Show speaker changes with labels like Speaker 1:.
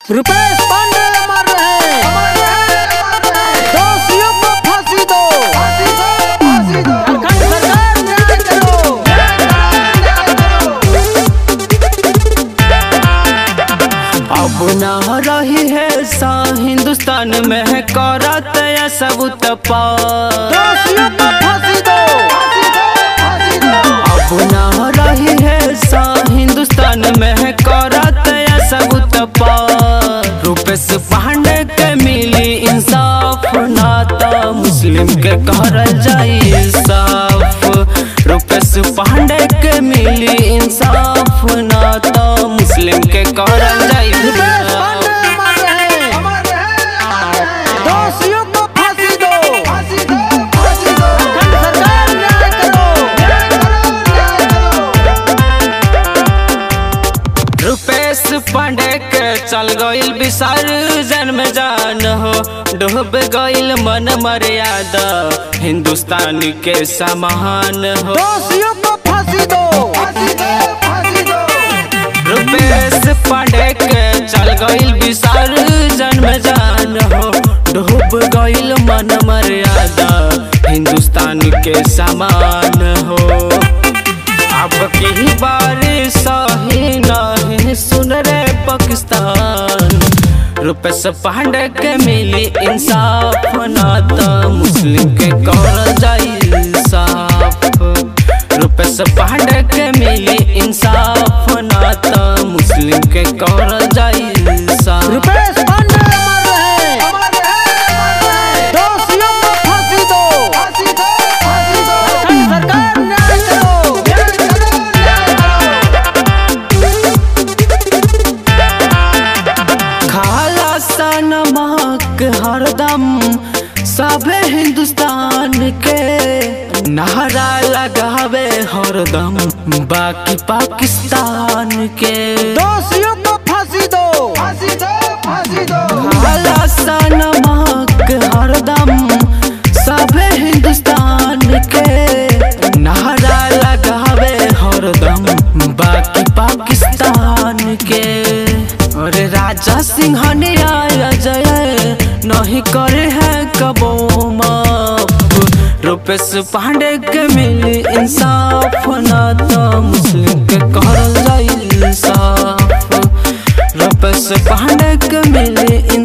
Speaker 1: रुपेश पांडे अमर रहे, दोषियों को फांसी दो, झारखंड सरकार न्याय करो।
Speaker 2: अब न रही है सा हिंदुस्तान में है करत या सब तपा,
Speaker 1: दोषियों को फांसी दो,
Speaker 2: अब न रही है सा हिंदुस्तान में है करत या सब तपा। रुपेश पांडे के मिली इंसाफ ना तो मुस्लिम के करल जाई साफ। रुपेश पांडे के मिली इंसाफ ना तो मुस्लिम के करल जाई
Speaker 1: रुपेश पांडे अमर रहे, दोषियों को फांसी दो, झारखंड सरकार न्याय करो।
Speaker 2: रुपेश पांडे के चल गईल विसर्जन में जान हो, डूब गईल मन मर्यादा हिंदुस्तान के समान हो।
Speaker 1: दोषियों को फांसी दो,
Speaker 2: रुपेश पांडे के चल गईल विसर्जन में जान हो, डूब गईल मन मर्यादा हिंदुस्तान के समान हो। अब की बारिश सही नहीं सुन रे पाकिस्तान। रुपेश पांडे के मिली इंसाफ ना तो मुस्लिम के करल जाई साफ। रुपेश पांडे के मिली इंसाफ ना तो मुस्लिम के करल जाई साफ।
Speaker 1: रुपेश पांडे अमर रहे, दोषियों को फांसी दो, झारखंड सरकार न्याय करो।
Speaker 2: खाला सा नमक हरदम सबे हिंदुस्तान के, नारा लगावे हरदम बाकी पाकिस्तान के।
Speaker 1: दोषियों को फांसी दो,
Speaker 2: खाला सा नमक हरदम सबे हिंदुस्तान के, नारा लगावे हरदम बाकी पाकिस्तान के। अरे राजा सिंघनिया जय नहीं करे है कबो माफ। रुपेश पांडे के मिली इंसाफ ना तो मुस्लिम के करल जाई साफ। रुपेश पांडे के मिली